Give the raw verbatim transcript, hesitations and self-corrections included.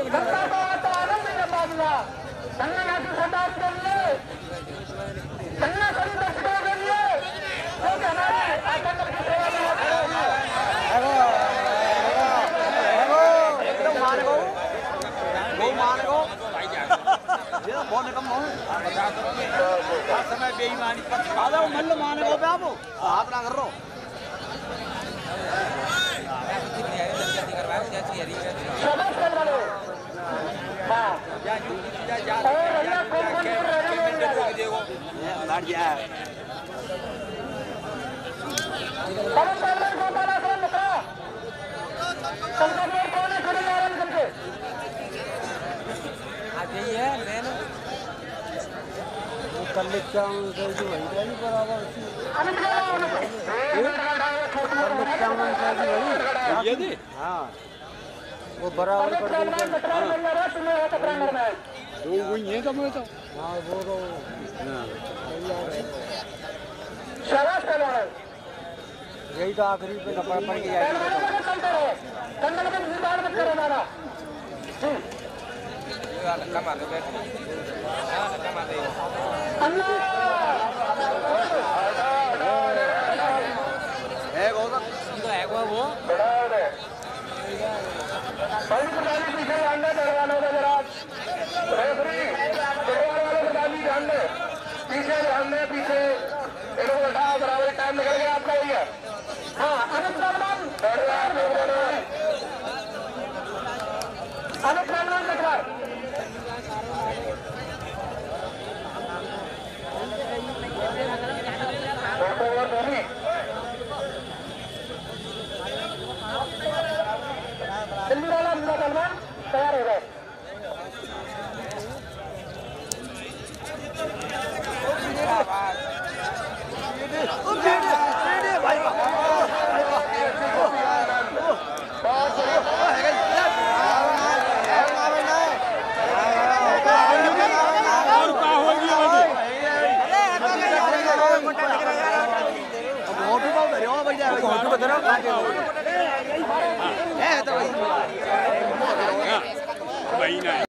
जनता को आता आनंद है बाबूला धन्ना नाटी सरदार के लिए धन्ना सभी दर्शकों के लिए जो कि हमारे आतंक की सेवा में एकदम माने को वो माने को ये तो बहुत कम हो समय बेईमानी पर खादा मल्ल माने को पे आप आप ना कर रो शाबाश कर लो हां जा जा जा और अल्लाह कौन कौन कर रहा है देखो बैठ गया कौन सामने को ताला से निकला संगठन कौन है खड़े आराम करके आ गई है मैंने वो कल चाम जो वही नहीं बराबर अरे ये दी हां वो बराबर कर दिया दो वही है तो मैं तो हां वो तो हां शाबाश कर रहा है यही तो आखिरी पे नंबर पड़ गया है कंगन में निकाल मत करो मारा लक्का मार दो हां लक्का मार दे अल्लाह है वो तो है वो वो बड़ा है भाई पुरानी पीछे अंदर दरवाजा होगा जरा रेफरी दरवाजा वाले पुरानी ध्यान दे पीछे ध्यान दे पीछे ये लोग बैठा बराबर टाइम निकल गया आपका ही है हाँ अनंत सलमान अनंत सलमान दिखा दिल्ली वाला अनंत सलमान तैयार हो गए है तो भाई